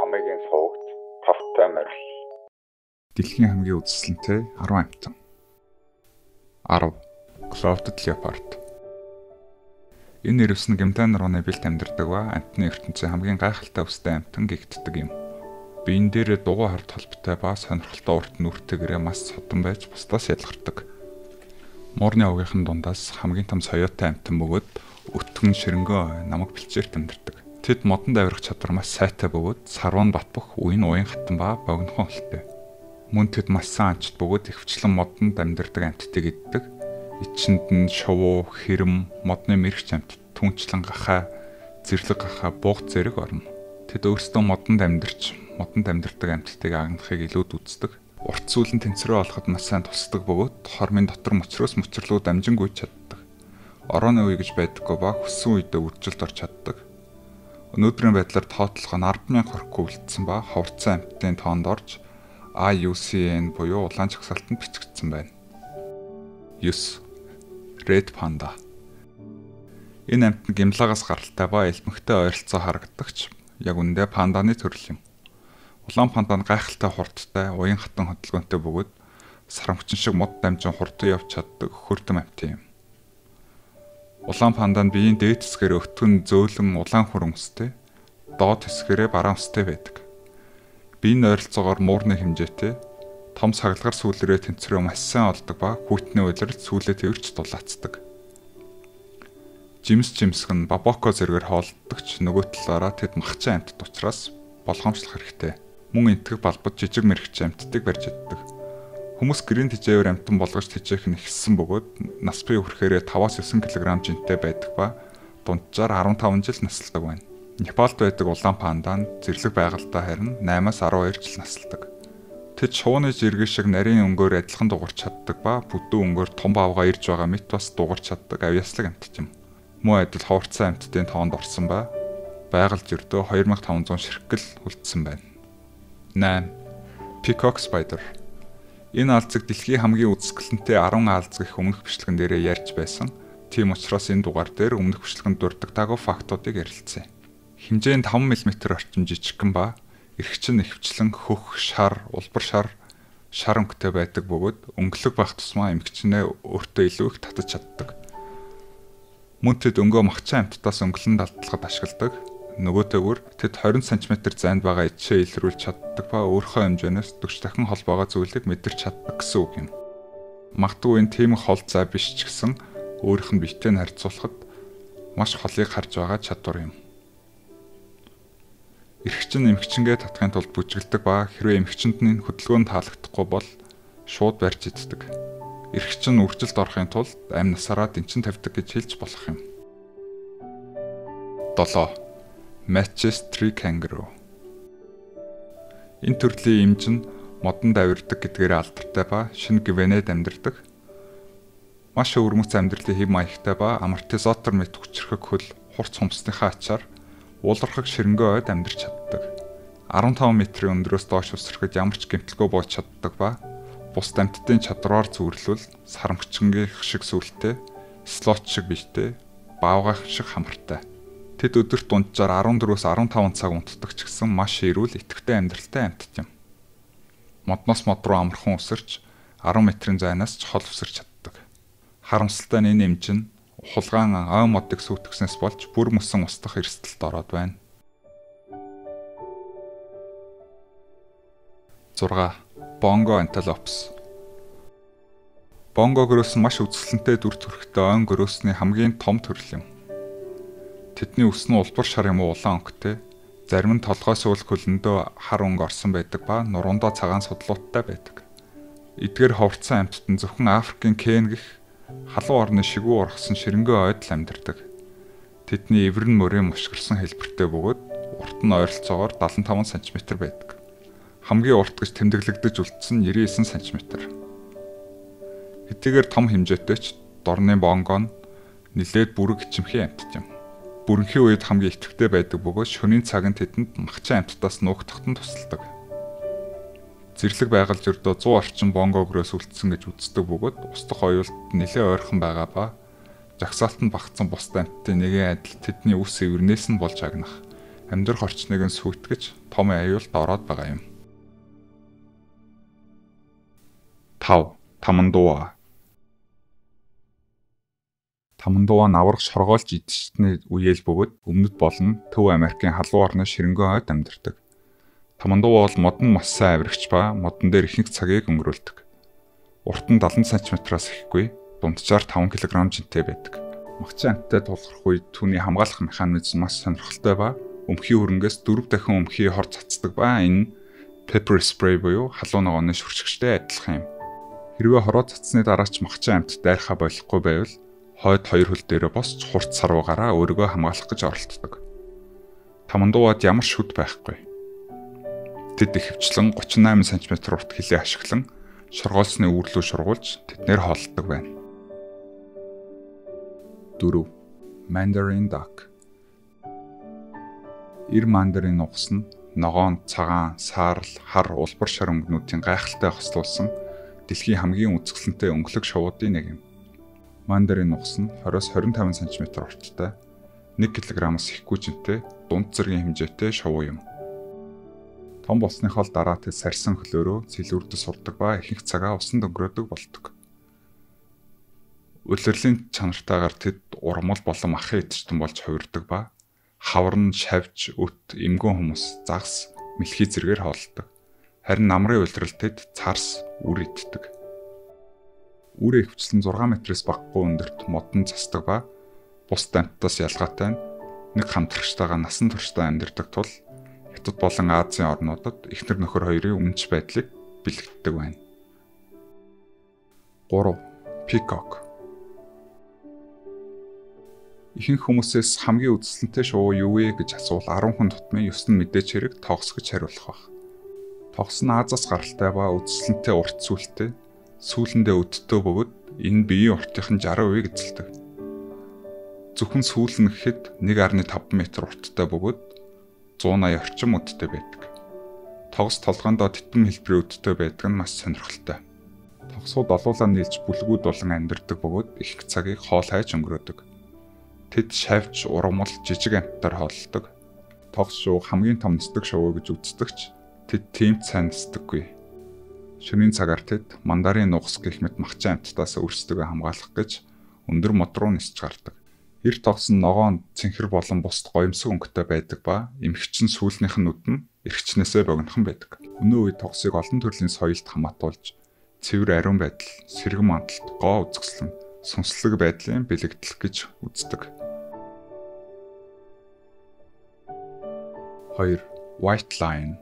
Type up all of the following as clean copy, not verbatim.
Хамаагийн суугт тавтай морил. Дэлхийн хамгийн үзэсгэлэнтэй 10 амьтан. 10. Clouded Leopard. Энэ нэрвс нь гэмтэн руу бэлт амьдардаг ба амьтны ертөнцийн хамгийн гайхалтай өстэй амьтан гэгддэг юм. Биен дээр дугуй хард холбоотой ба сонирхолтой урт нүртэйгээрээ маш содон байж бусдаас ялгардаг. Муурны овгийнхын дундаас хамгийн том соёотой амьтан бөгөөд өтгөн ширэнгөө намаг бэлчээрт амьдардаг. Тэд модон давирах чадвар маш сайтай бөгөөд сарван батбах үеийн уян хатан ба богинохон холтой. Мөн тэд маш сайн амчт бөгөөд ихвчлэн модонд амьдардаг амьтдыг иддэг. Ичинд нь шувуу, хэрэм, модны мэрэгч амьтд, түнчлэн гахаа, зэрлэг гахаа, бууг зэрэг орно. Тэд өөрсдөө модонд амьдардаг амьтдыг агнахыг илүүд үздэг. Урт сүүлэн тэнцвэрээ олоход маш сайн тусдаг бөгөөд хормын дотор мөчрөөс мөчрлөө дамжин гүйж чаддаг. Орооны үе гэж байдаггүй ба хүссэн үедээ үржилт орж чаддаг. Өнөөдрийн байдлаар тоотлох нь 10,000 хүрэхгүй үлдсэн ба ховорцсон амьтдын тоонд орж IUCN буюу улаан жагсаалтанд бичигдсэн байна. 9. Red Panda. Энэ амьтан гимлагаас гаралтай ба элмэгтэй ойролцоо харагдагч яг үндэ панданы төрөл юм. Улаан панда нь гайхалтай хурдтай, уян хатан хөдөлгөөнтэй бөгөөд сарамгчин шиг мод дамжин хурдан явж чаддаг хөрдөм амьтан юм. Улаан панда нь биеийн дээд хэсгээр өтгөн зөөлөн улаан хөрөмстэй, доод хэсгээрээ бараан өстэй байдаг. Биеийн ойролцоогоор муурны хэмжээтэй, том сагалгар сүүлрээ тэнцвэрээ маш сайн олдог ба хүйтний улирал сүүлээ тэрч дулаацдаг. Жимсг нь бабоко зэргээр хоолддогч нөгөө талаараа тэд махчин амьтд учраас болгоомжлох хэрэгтэй. Мөн энтгэх балбад жижиг мэрэгч амьтдыг барьж иддэг. Хүмүүс гэрийн тэжээвэр амьтан болгож тэжээх нь ихссэн бөгөөд нас бие хүрэхээрээ 5-9 кг жинтэй байдаг ба дунджаар 15 жил насалдаг байна. Непалд байдаг улаан панда нь зэрлэг байгальтай харин 8-12 жил насалдаг. Тэд шувууны жиргэн шиг нарийн өнгөөр адилхан дугарч чаддаг ба бүдүүн өнгөөр том баавгаа ирж байгаа мэт бас дугарч чаддаг авьяаслаг амьтд юм. Мөн адил ховорцсон амьтдын тоонд орсон ба байгальд ердөө 2500 ширхгэл үлдсэн байна. 8. Peacock Spider. Энэ алзыг дэлхийн хамгийн үзэсгэлэнтэй 10 алз гэх өмнөх бичлэгэн дээрээ ярьж байсан. Тийм учраас энэ дугаар дээр өмнөх бичлэгэнд дурддагтаагүй фактуудыг ярилцъя. Хэмжээ нь 5 мм орчим жижигхэн ба эрхчин нэвчлэн хөх, шар, улбар шар өнгөтэй байдаг бөгөөд өнгөлөг байх тусмаа эмгчнээ өөртөө илүү их татаж чаддаг. Мөн тэд өнгөө махчин амьтдаас өнгөлөн далдлагад ашигладаг. Нөгөөтэйгүр тэд 20 см зайд байгаа ичээ илрүүлж чаддаг ба өөрийнхөө хэмжээнээс 40 дахин хол байгаа зүйлийг мэдэрч чаддаг гэсэн үг юм. Магадгүй энэ тийм хол зай биш ч гэсэн өөрийнх нь биетэй харьцуулахад маш холыг харж байгаа чадвар юм. Эрхчин эмгчингээ татахын тулд бүжгэлдэг ба хэрвээ эмгчинд нь хөдөлгөөн таалагдахгүй бол шууд барьж иддэг. Эрхчин үржилт орохын тулд амь насаараа дэнчин тавьдаг гэж хэлж болох юм. 7. Matches Tree Kangaroo. Энэ төрлийн эмч нь модонд авирдаг гэдгээр алдартай ба шинэ Гвинейд амьдардаг. Маш өвөрмөц амьдралын хэв маягтай ба амортизатор мэт хүчрхэг хөл хурц хумсныхаа ачаар уулархаг ширэнгөө ойд амьдарч чаддаг. 15 метрийн өндрөөс доош өсрөхөд ямар ч гэмтэлгүй бууж чаддаг ба бус амьтдын чадвараар зүйрлвэл сарамгчингийн шиг сүрэлтэй, слот шиг бийтэй, баавгайх шиг хамартай. Тэд өдөрт дунджаар 14-өөс 15 цаг унтдаг ч гэсэн маш эрүүл идэвхтэй амьдралтай амьтд юм. Модноос мод руу амархан өсөрч 10 метрийн зайнаас ч хол өсөрч чаддаг. Харамсалтай нь энэ эмч нь хулгаан ой модыг сүйтгэснээс болж бүр мөсөн устдах эрсдэлд ороод байна. 6. Bongo Antelopes. Bongo гөрөөс нь маш үзэсгэлэнтэй дүр төрхтэй ойн гөрөөсний хамгийн том төрөл юм. Тэдний өс нь улбар шар юм уу улаан өнгөтэй, зарим нь толгой суулх хөлөндөө хар өнгө орсон байдаг ба нуруундаа цагаан судлуудтай байдаг. Эдгээр ховорцсон амьтад нь зөвхөн Африкийн Кен гэх халуун орны шигүү ургасан ширэнгөө ойд л амьдардаг. Тэдний эвэр нь мөрийн мушгирсан хэлбэртэй бөгөөд урт нь ойролцоогоор 75 см байдаг. Хамгийн урт гэж тэмдэглэгдэж үлдсэн 99 см. Хэдийгээр том хэмжээтэй ч дорны бонго нь нэлээд бүрэг ичимхий амьтад юм. Бүрэнхийн үед хамгийн идэвхтэй байдаг бөгөөд шөнийн цагт тэдэнд махчин амьтдаас нуугдахад нь тусалдаг. Зэрлэг байгальд ердөө 100 орчим бонго гөрөөс үлдсэн гэж үздэг бөгөөд устдах оюулд нэлээд ойрхон байгаа ба жагсаалтанд багтсан бус амьтдын нэгэн адил тэдний үс эвэрнээс нь болж агнах амьдрах орчныг нь сүйтгэж том аюулд ороод байгаа юм. 5. Тамандуа. Тамандуа наврах шоргоолж идчихний үеэл бөгөөд өмнөд болон Төв Америкийн халуун орны ширэнгэн хойд амьдардаг. Тамандуа бол модон маш сайн авирагч ба модон дээр ихэнх цагийг өнгөрүүлдэг. Урт нь 70 см-аас ихгүй, дунджаар 5 кг жинтэй байдаг. Махчин амттай тулгарх үед түүний хамгаалах механизм маш сонирхолтой ба өмхий хөрөнгөөс 4 дахин өмхий хор цацдаг ба энэ pepper spray буюу халуун ногооны шүрчгчтэй адилхан юм. Хэрвээ хороо цацсны дараа ч махчин амт дайрахаа болохгүй байвал хойд хоёр хөл дээрээ босч хурц сарвуугаараа өөрийгөө хамгаалах гэж оролддог. Тамандуад ямар шүд байхгүй. Тэд ихэвчлэн 38 см урт хилээ ашиглан шоргоолсны үүрлүү шургуулж тэднэр хооллдог байна. 4. Mandarin duck. Ир мандарин нугас нь ногоон, цагаан, саарл, хар, улбар шар өнгөнүүдийн гайхалтай хослуулсан дэлхийн хамгийн үзэсгэлэнтэй өнгөлөг шувуудын нэг юм. Мандарин нугас нь 20-25 см урттай, 1 кг-аас ихгүй жинтэй, дунд зэргийн хэмжээтэй шувуу юм. Том болсныхоо дараа тэд сарсан хөлөөрөө цэлүүрдэд сурдаг ба ихэнх цагаа усанд өнгөрөөдөг болдог. Улирлын чанартаагаар тэд урмал болон махын эдчтэн болж хувирдаг ба хавран, шавж, өт, эмгэн хүмүүс, загас, мэлхий зэргээр хооллдог. Харин намрын улирал тэд царс, үр иддэг. Үрээ хөвчлэн 6 метрээс багагүй өндөрт модон засдаг ба бус амьтдаас ялгаатай нь нэг хамтрагчтайгаа насан туршдаа амьдардаг тул Хятад болон Азийн орнуудад эхнэр нөхөр хоёрын өмнөч байдлыг бэлэгддэг байна. 3. Peacock. Ихэнх хүмүүсээс хамгийн үзэсгэлэнтэй шувуу юу вэ гэж асуувал 10 хүн тутмын 9 нь мэдээч хэрэг тогс гэж хариулах байх. Тогс нь Азаас гаралтай ба үзэсгэлэнтэй урт сүлтэй, сүүлэндээ өдтөө бөгөөд энэ биеийн уртын 60% эзэлдэг. Зөвхөн сүүл нь гэхэд 1.5 м урттай бөгөөд 180 орчим өдтэй байдаг. Тогс толгоондоо титэм хэлбэрийн өдтэй байдаг нь маш сонирхолтой. Тогсууд олуулаа нийлж бүлгүүд болон амьдардаг бөгөөд их цагийг хоол хайж өнгөрөөдөг. Тэд шавж, урмал, жижиг амьтаар хооллдог. Тогс шууг хамгийн том нисдэг шувуу гэж үздэгч тэд тийм сайн нисдэггүй. Шөнийн цагаар тэд мандарин нугас гэх мэт махчин амьтдаас өөрсдөө хамгаалах гэж өндөр мод руу нисч гардаг. Эр тогс нь ногоон, цэнхэр болон бусд гоёмсог өнгөтэй байдаг ба эмхэгчин сүүлнийх нь нүд нь эрхчнээсээ богинохон байдаг. Өнөө үед тогсыг олон төрлийн соёлд хамаатуулж цэвэр ариун байдал, сэргэн мандалд гоо үзэсгэлэн, сүнслэг байдлын бэлэгдэл гэж үздэг. 2. White lion.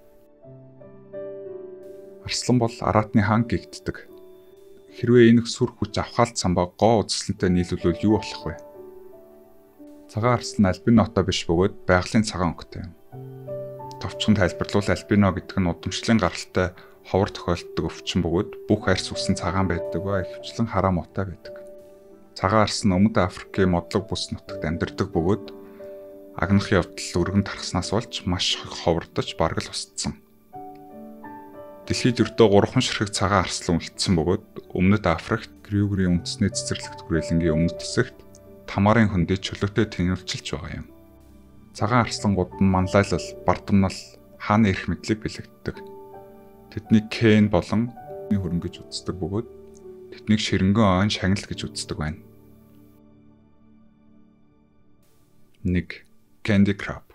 Арслан бол араатны хаан гэгддэг. Хэрвээ энэ сүр хүч авхаалт самбаа гоо үзэсгэлэнтэй нийлүүлвэл юу болох вэ? Цагаан арслан альбинотой биш бөгөөд байгалийн цагаан өнгөтэй юм. Товчхон тайлбарлавал альбино гэдэг нь удамшлын гаралтай ховор тохиолддог өвчин бөгөөд бүх арьс үсэн цагаан байдаг ба ихэвчлэн хараа муутай байдаг. Цагаан арслан Өмнөд Африкийн модлог бүс нутагт амьдардаг бөгөөд агнах явдал өргөн тархснаас болж маш ховордож бараг л устсан. Дэлхийд ердөө 3 ширхэг цагаан арслан үлдсэн бөгөөд Өмнөд Африкт Крюгерийн үндэсний цэцэрлэгт хүрээлэнгийн өмнөд хэсэгт тамарын хөндөд чөлөөтэй тэнүүлчилж байгаа юм. Цагаан арслангууд нь манлайлал, бардамнал, хааны эрх мэдлийг бэлэгддэг. Тэднийг Кен болон хөрөнгө гэж үздэг бөгөөд тэднийг ширэнгэн ойн шагнал гэж үздэг байна. 1. Candy crab.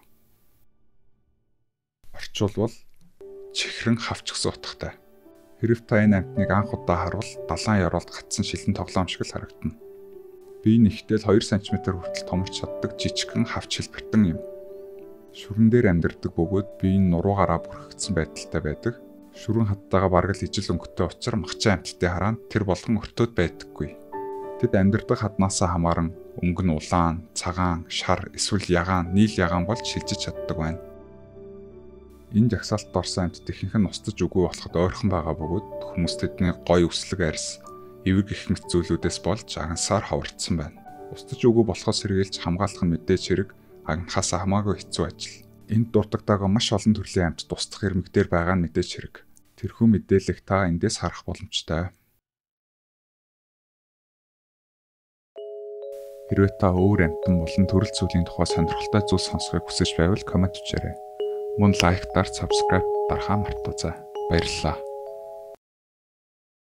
Орчуулбал чихрэн хавчгсан утгатай. Хэрв та энэ амьтныг анх удаа харвал далайн ёроолд гацсан шилэн тоглоом шиг л харагдана. Бие нь ихтэл 2 см хүртэл томорч чаддаг жижигхэн хавч хэлбэртэн юм. Шүрэн дээр амьдардаг бөгөөд бие нь нуруугаараа бүрхэгдсэн байдалтай байдаг. Шүрэн хаттайгаа бараг л ижил өнгөтэй учраас махчин амьтдын хараа тэр болгон өртөөд байдаггүй. Тэд амьдардаг хаднаасаа хамааран өнгө нь улаан, цагаан, шар, эсвэл ягаан, нийл ягаан болж шилжиж чаддаг байна. Энэ жагсаалтд орсон амьтд ихэнх нь устж үгүй болоход ойрхон байгаа бөгөөд хүмүүс тэдний гоё өслөг арьс, эвэг их мэт зүйлүүдээс болж агансаар ховордсон байна. Устж үгүй болохоос сэргийлж хамгаалах нь мэдээж хэрэг агнахаас хамаагүй хэцүү ажил. Энд дурддагтайгаа маш олон төрлийн амьтад устгах хэрмэгдээр байгаа нь мэдээж хэрэг. Тэрхүү мэдээллийг та эндээс харах боломжтой. Хэрвээ та өөр амьтан болон төрөл зүйлийн тухай сонирхолтой зүйл сонсохыг хүсэж байвал комент бичээрэй. Мөн лайктаар subscribe дарахаа мартаоцай. Баярлалаа.